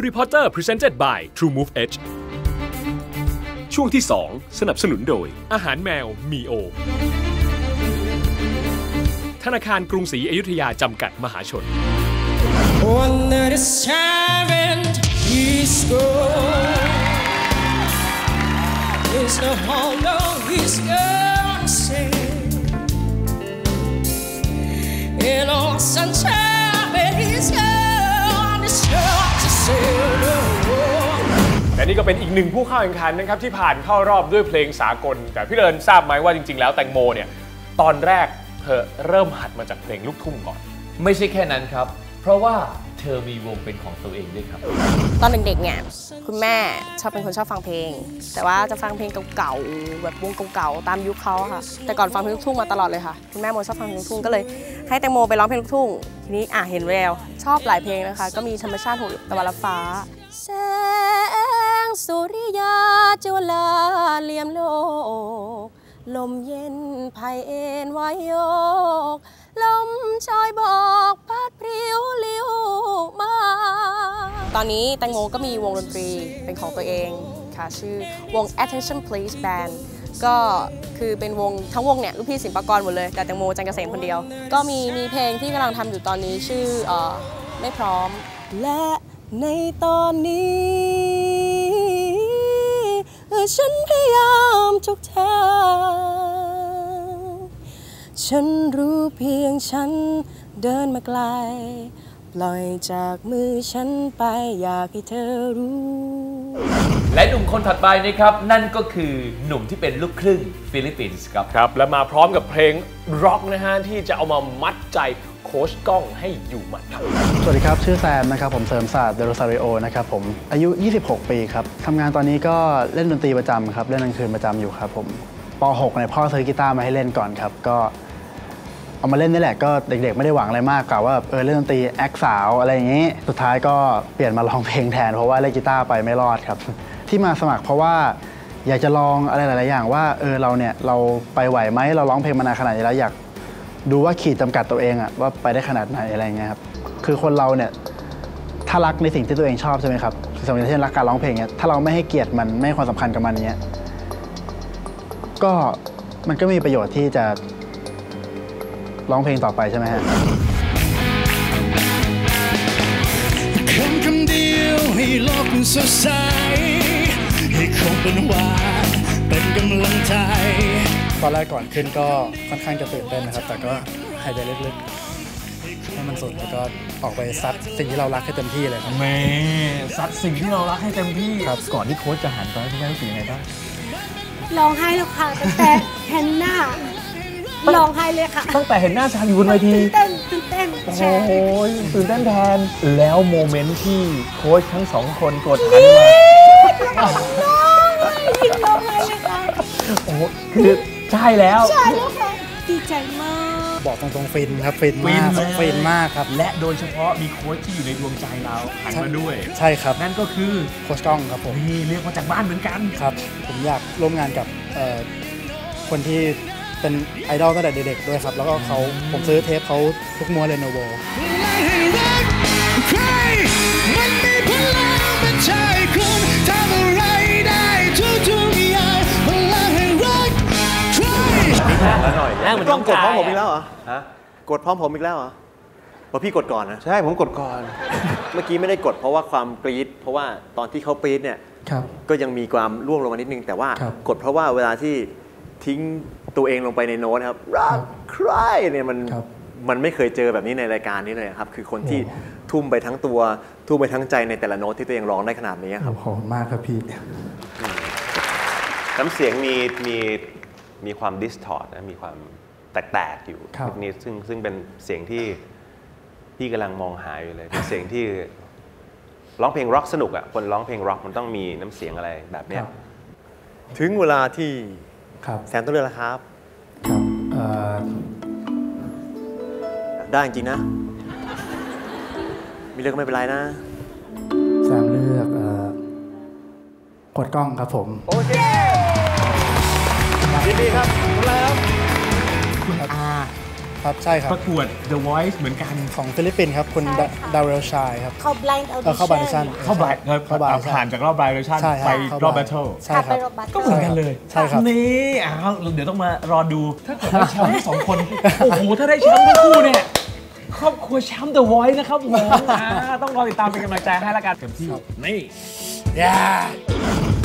Harry Potter Presented by True Move Edge ช่วงที่ 2 สนับสนุนโดยอาหารแมวมีโอธนาคารกรุงศรีอยุธยาจำกัดมหาชน และนี่ก็เป็นอีกหนึ่งผู้เข้าแข่งขันนะครับที่ผ่านเข้ารอบด้วยเพลงสากลแต่พี่เดินทราบไหมว่าจริงๆแล้วแตงโมเนี่ยตอนแรกเธอเริ่มหัดมาจากเพลงลูกทุ่งก่อนไม่ใช่แค่นั้นครับเพราะว่าเธอมีวงเป็นของตัวเองด้วยครับตอนเด็กๆเนี่ยคุณแม่เป็นคนชอบฟังเพลงแต่ว่าจะฟังเพลงเก่าๆแบบวงเก่าๆตามยุคเขาค่ะแต่ก่อนฟังเพลงลูกทุ่งมาตลอดเลยค่ะคุณแม่โมชอบฟังเพลงลูกทุ่งก็เลยให้แตงโมไปร้องเพลงลูกทุ่งทีนี้เห็นแววชอบหลายเพลงนะคะก็มีธรรมชาติของตะวันรับฟ้าแสงสุริยาจุฬาเลี่ยมโลกลมเย็นไผ่เอ็นไว้โยกลมชอยบอกพัดพริ้วลิ้วมาตอนนี้แตงโมก็มีวงดนตรีเป็นของตัวเองค่ะชื่อวง Attention Please Band ก็คือเป็นวงทั้งวงเนี่ยลูกพี่ศิลปากรหมดเลยแต่แตงโมจันเกษมคนเดียวก็มีเพลงที่กำลังทำอยู่ตอนนี้ชื่อไม่พร้อมและในตอนนี้ฉันพยายามทุกทางฉันรู้เพียงฉันเดินมาไกลปล่อยจากมือฉันไปอยากให้เธอรู้และหนุ่มคนถัดไปนะครับนั่นก็คือหนุ่มที่เป็นลูกครึ่งฟิลิปปินส์ครับและมาพร้อมกับเพลงร็อกนะฮะที่จะเอามามัดใจโค้ชก้องให้อยู่หมัดครับสวัสดีครับชื่อแซมนะครับผมเสริมศาสตร์เดโรซาริโอนะครับผมอายุ26ปีครับทำงานตอนนี้ก็เล่นดนตรีประจำครับเล่นกลางคืนประจำอยู่ครับผมป .6 เนี่ยพ่อซื้อกีตาร์มาให้เล่นก่อนครับก็เอามาเล่นนี่แหละก็เด็กๆไม่ได้หวังอะไรมากกะว่าเล่นดนตรีแอคสาวอะไรอย่างนี้สุดท้ายก็เปลี่ยนมาร้องเพลงแทนเพราะว่าเล่นกีตาร์ไปไม่รอดครับที่มาสมัครเพราะว่าอยากจะลองอะไรหลายๆอย่างว่าเราไปไหวไหมเราร้องเพลงมานานขนาดนี้แล้วอยากดูว่าขีดจำกัดตัวเองอะว่าไปได้ขนาดไหนอะไรเงี้ยครับคือคนเราเนี่ยถ้ารักในสิ่งที่ตัวเองชอบใช่ไหมครับสมมติเช่นรักการร้องเพลงเนี่ยถ้าเราไม่ให้เกียรติมันไม่ให้ความสำคัญกับมันเนี้ยก็มันก็มีประโยชน์ที่จะร้องเพลงต่อไปใช่ไหมฮะคำเดียวให้โลกมันสดใสให้คงเป็นหวานเป็นกำลังใจตอนแรกก่อนขึ้นก็ค่อนข้างจะตื่นเต้นนะครับแต่ก็หายใจลึกๆให้มันสุดแล้วก็ออกไปซัดสิ่งที่เรารักให้เต็มที่เลยครับซัดสิ่งที่เรารักให้เต็มที่ครับก่อนที่โค้ชจะหันไปพี่แม่รู้สึกยังไงบ้างร้องไห้แล้วค่ะตั้งแต่เห็นหน้าร้องไห้เลยค่ะตั้งแต่เห็นหน้าชาอยู่บนเวทีตื่นเต้นโอ้โหตื่นเต้นแทนแล้วโมเมนต์ที่โค้ชทั้งสองคนกดหันมาร้องไห้เลยค่ะโอ้คือใช่แล้วค่ะดีใจมากบอกตรงๆฟินครับฟินมากครับและโดยเฉพาะมีโค้ชที่อยู่ในดวงใจเราหันมาด้วยใช่ครับนั่นก็คือโค้ชก้องครับผมเรียกมาจากบ้านเหมือนกันครับผมอยากร่วมงานกับคนที่เป็นไอดอลตั้งแต่เด็กๆด้วยครับแล้วก็ผมซื้อเทปเขาทุกม้วนเลยโนโวต้องกดพร้อมผมอีกแล้วเหรอฮะกดพร้อมผมอีกแล้วเหรอเพราะพี่กดก่อนนะใช่ผมกดก่อนเมื่อกี้ไม่ได้กดเพราะว่าความกรี๊ดเพราะว่าตอนที่เขากรี๊ดเนี่ยก็ยังมีความร่วงลงมานิดนึงแต่ว่ากดเพราะว่าเวลาที่ทิ้งตัวเองลงไปในโน้ตครับรักใครเนี่ยมันไม่เคยเจอแบบนี้ในรายการนี้เลยครับคือคนที่ทุ่มไปทั้งตัวทุ่มไปทั้งใจในแต่ละโน้ตที่ตัวเองร้องได้ขนาดนี้ครับขอบคุณมากครับพี่น้ำเสียงมีความดิสทอร์ตนะมีความแตกๆอยู่นิดซึ่งเป็นเสียงที่พี่กำลังมองหาอยู่เลยเป็นเสียงที่ร้องเพลงร็อกสนุกอ่ะคนร้องเพลงร็อกมันต้องมีน้ำเสียงอะไรแบบเนี้ยถึงเวลาที่แซมต้องเลือกแล้วครับได้จริงนะมีเลือกก็ไม่เป็นไรนะแซมเลือกกดกล้องครับผมโอเคยินดีครับคุณแล้วคุณอาครับใช่ครับประกวด The Voice เหมือนกันของฟิลิปปินส์ครับคุณดาวเรลชายครับเข้า blind audition เข้า audition เข้าบายผ่านจากรอบ Audition ไปรอบ Battle ใช่ครับก็เหมือนกันเลยใช่ครับนี่เดี๋ยวต้องมารอดูถ้าเกิดได้แชมป์ทั้งสองคน โอ้โหถ้าได้แชมป์ทั้งคู่เนี่ยครอบครัวแชมป์ The Voice นะครับผมต้องรอติดตามเป็นกำลังใจให้ละกันเต็มที่นี่